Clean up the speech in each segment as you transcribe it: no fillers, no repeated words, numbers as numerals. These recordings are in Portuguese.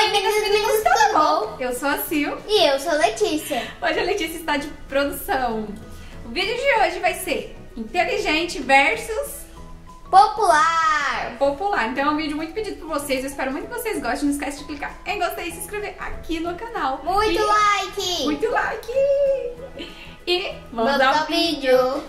meninos, tudo bom? Eu sou a Sil. E eu sou a Letícia. Hoje a Letícia está de produção. O vídeo de hoje vai ser inteligente versus popular. Então é um vídeo muito pedido por vocês. Eu espero muito que vocês gostem. Não esquece de clicar em gostei e se inscrever aqui no canal. Muito like. Muito like. E vamos ao vídeo.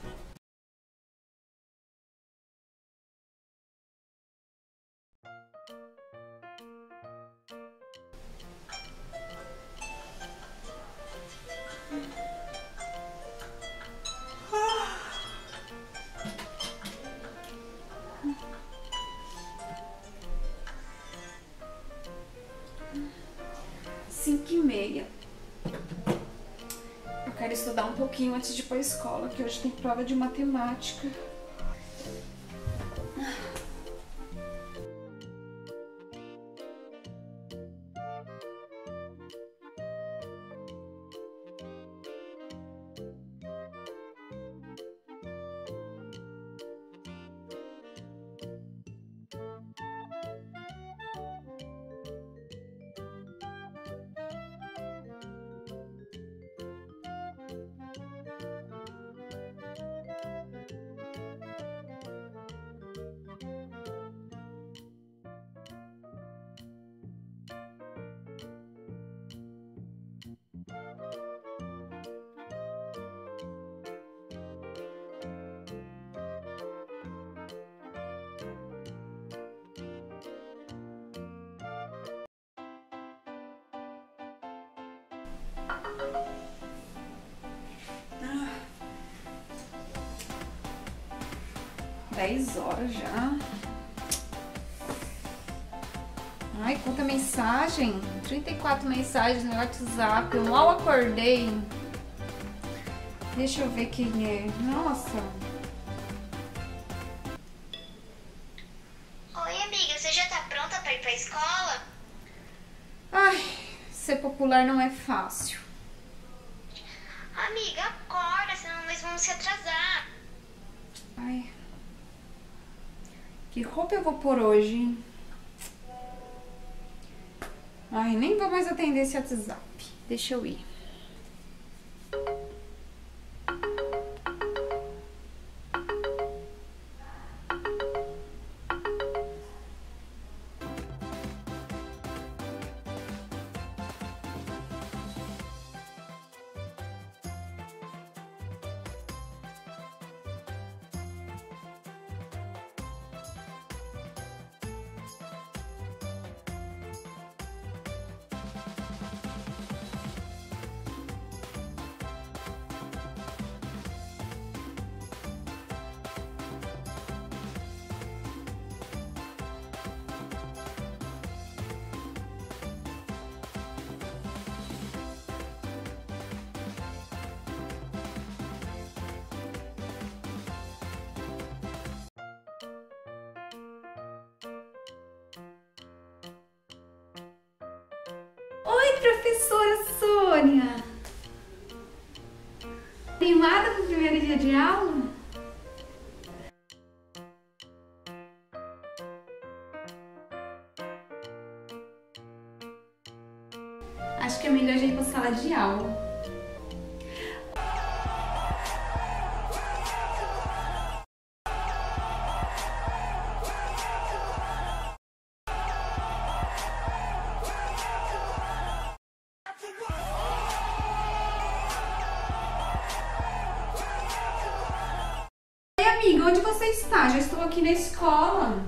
5h30. Eu quero estudar um pouquinho antes de ir pra escola, que hoje tem prova de matemática. Ah, 10 horas já. Ai, quanta mensagem. 34 mensagens no WhatsApp. Eu mal acordei. Deixa eu ver quem é. Nossa. Oi, amiga. Você já tá pronta pra ir pra escola? Ai, ser popular não é fácil. Amiga, acorda, senão nós vamos se atrasar. Ai. Que roupa eu vou pôr hoje, hein? Ai, nem vou mais atender esse WhatsApp. Deixa eu ir. Oi, professora Sônia! Animada pro primeiro dia de aula? Acho que é melhor já ir pra sala de aula. Amiga, onde você está? Já estou aqui na escola.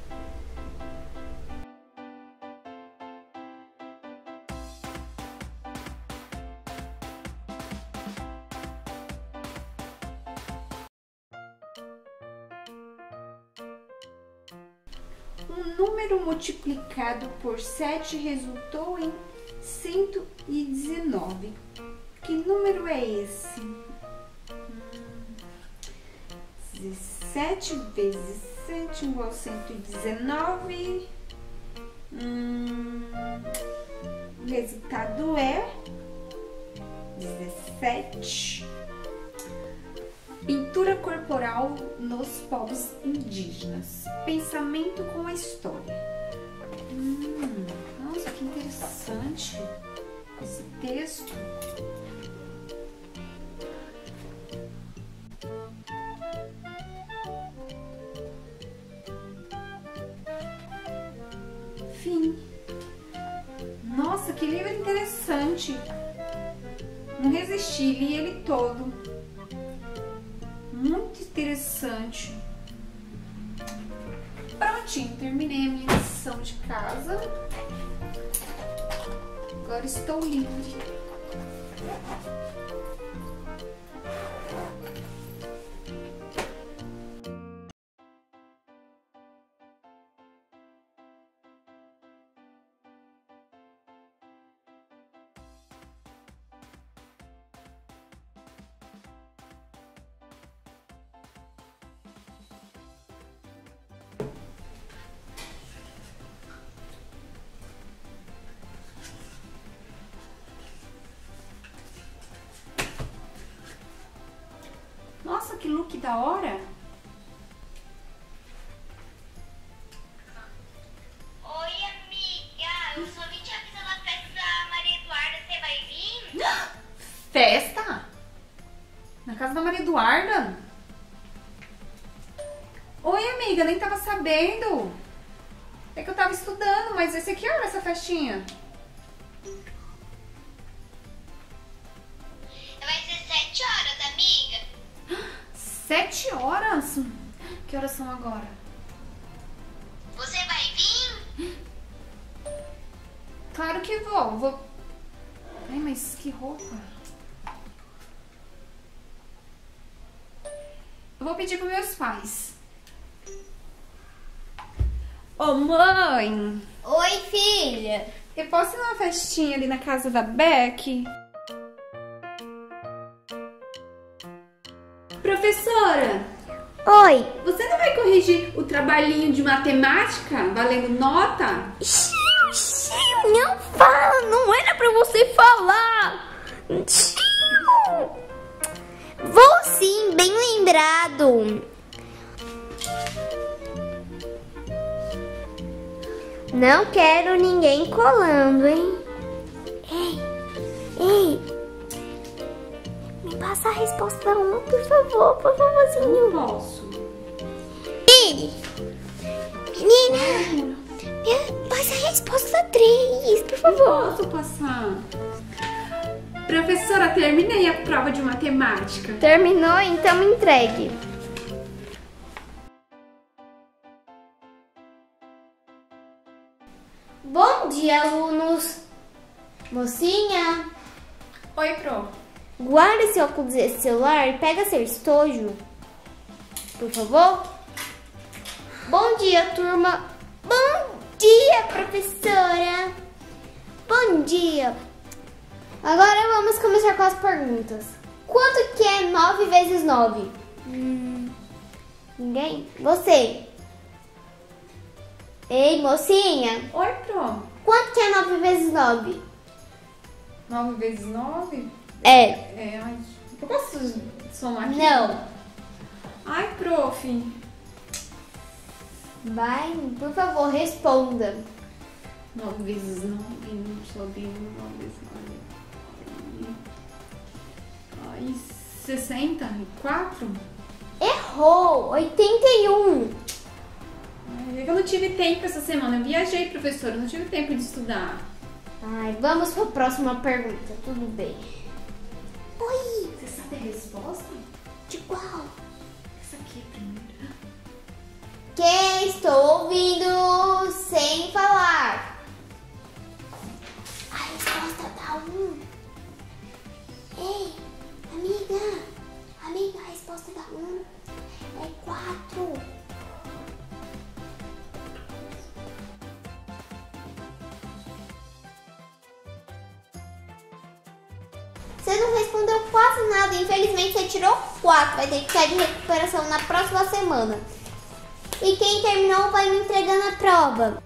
Um número multiplicado por 7 resultou em 119. Que número é esse? 17 vezes 7 igual a 119. O resultado é 17. Pintura corporal nos povos indígenas. Pensamento com a história. Nossa, que texto. Fim. Nossa, que livro interessante. Não resisti, li ele todo. Muito interessante. Prontinho, terminei a minha lição de casa. Agora estou livre. Nossa, que look da hora! Oi, amiga. Eu só vim te avisar na festa da Maria Eduarda. Você vai vir? Festa? Na casa da Maria Eduarda? Oi, amiga, nem tava sabendo. É que eu tava estudando, mas esse aqui, olha essa festinha. Vai ser 7 horas, amiga. 7 horas? Que horas são agora? Você vai vir? Claro que vou. Ai, mas que roupa. Eu vou pedir para meus pais. Ô, mãe! Oi, filha. Eu posso ir numa festinha ali na casa da Beck? Professora, Oi. você não vai corrigir o trabalhinho de matemática valendo nota? Xiu, não fala, não era pra você falar. Xiu. Vou sim, bem lembrado. Não quero ninguém colando, hein? Ei, me passa a resposta 1, por favorzinho. Não posso. Ei, menina, me passa a resposta 3, por favor. Posso passar? Professora, terminei a prova de matemática. Terminou? Então me entregue. Bom dia, alunos. Mocinha, Oi, Pro. guarda esse óculos e esse celular e pega seu estojo, por favor. Bom dia, turma. Bom dia, professora. Bom dia. Agora vamos começar com as perguntas. Quanto que é 9 vezes 9? Ninguém? Você. Ei, mocinha. Oi, Pro. Quanto que é 9 vezes 9? 9 vezes 9? É. Ai, eu posso somar aqui? Não. Ai, prof. Vai, por favor, responda. 9 vezes 9, não sobe 9 vezes 9. Ai, 64? Errou! 81. Ai, é que eu não tive tempo essa semana. Eu viajei, professora, eu não tive tempo de estudar. Ai, vamos para a próxima pergunta. Tudo bem. Oi, Você sabe a resposta? de qual? Essa aqui é a primeira. Que estou ouvindo sem falar. A resposta dá 1. Ei, amiga, a resposta dá 1. É 4. Você não respondeu quase nada. Infelizmente, você tirou 4. Vai ter que ficar de recuperação na próxima semana. E quem terminou vai me entregando a prova.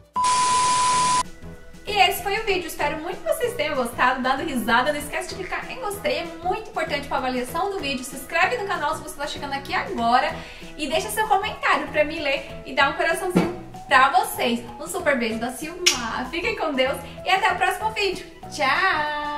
E esse foi o vídeo. Espero muito que vocês tenham gostado, dado risada. Não esquece de clicar em gostei. É muito importante para a avaliação do vídeo. Se inscreve no canal se você está chegando aqui agora. E deixa seu comentário para me ler e dar um coraçãozinho para vocês. Um super beijo da Silma. Fiquem com Deus e até o próximo vídeo. Tchau!